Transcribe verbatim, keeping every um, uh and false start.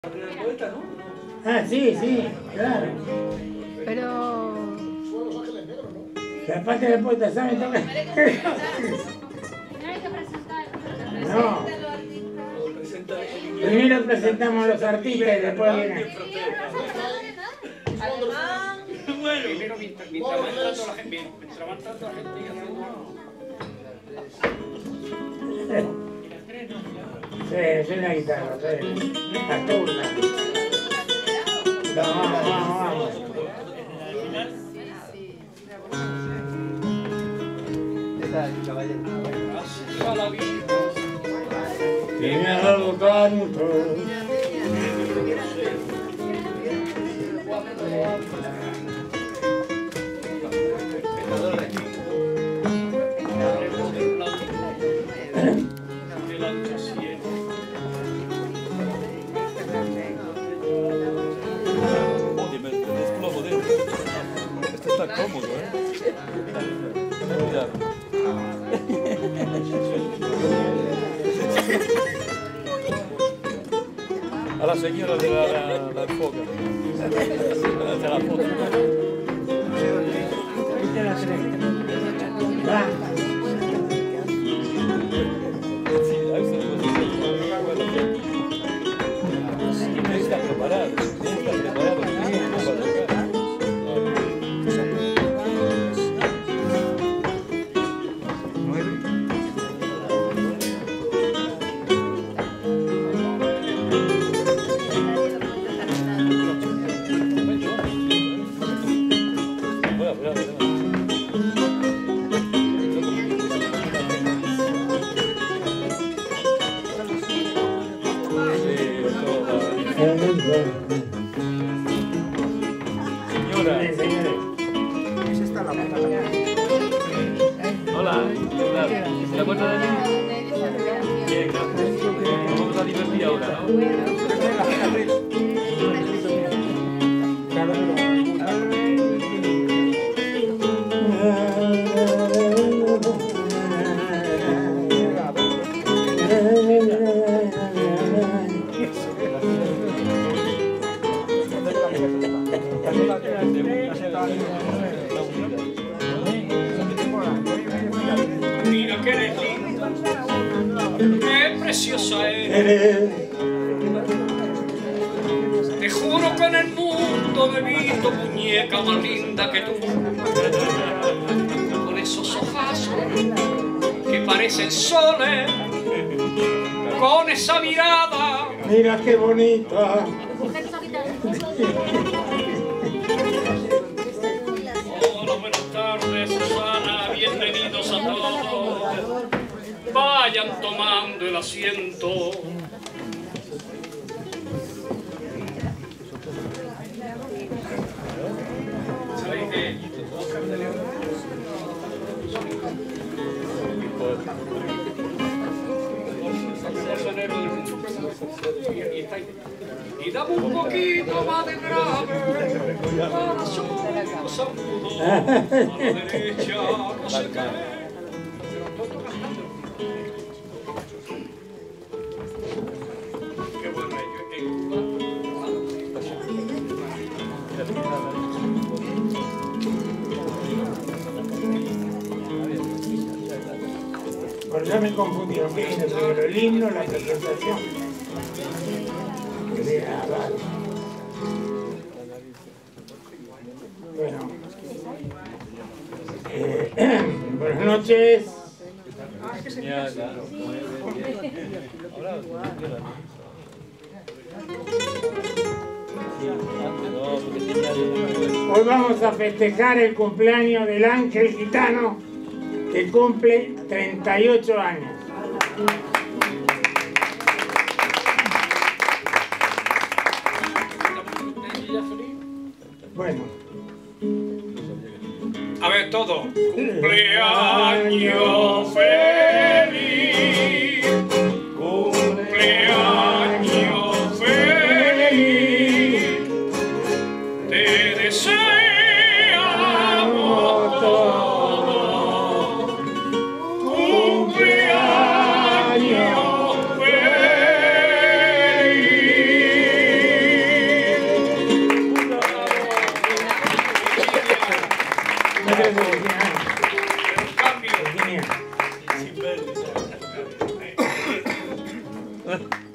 Ah, sí, sí, claro. Pero... Que aparte del poeta sabe tocar. No. Primero presentamos a los artistas y después vienen. Bueno, primero mientras, mientras van entrando la gente, mientras van entrando la gente y haciendo... Sí, soy la guitarra, sí. La turna. Vamos, vamos, vamos. Que me ha dado tanto. Este está cómodo, ¿eh? Cuidado. A la señora de la, la, la enfoca. De la foto. Va. Sí, a eso no está preparado. Está preparado. Señora. Esa está la puerta. Hola. ¿Se la cuenta de mí? Bien, gracias. Vamos a divertir ahora, ¿no? Mira que eres linda, qué preciosa eres. Te juro que en el mundo no he visto muñeca más linda que tú. Con esos ojazos que parecen soles, con esa mirada. Mira qué bonita. Hola, buenas tardes, Susana, bienvenidos a todos. Vayan tomando el asiento. ¿Sabéis de Oscar de León? Y dame un poquito más de grave para su saludo a la derecha, no sé qué. Qué bueno Por ya me confundieron. ¿Qué viene primero? El himno, la presentación. Ah, vale. Bueno. Eh, buenas noches. Hoy vamos a festejar el cumpleaños del ángel gitano que cumple treinta y ocho años. Bueno. A ver, todo. Cumpleaños feliz. Cumpleaños feliz. Te deseamos todos. Cumpleaños feliz. Gracias, Virginia. Cambio. Virginia. Sin ver.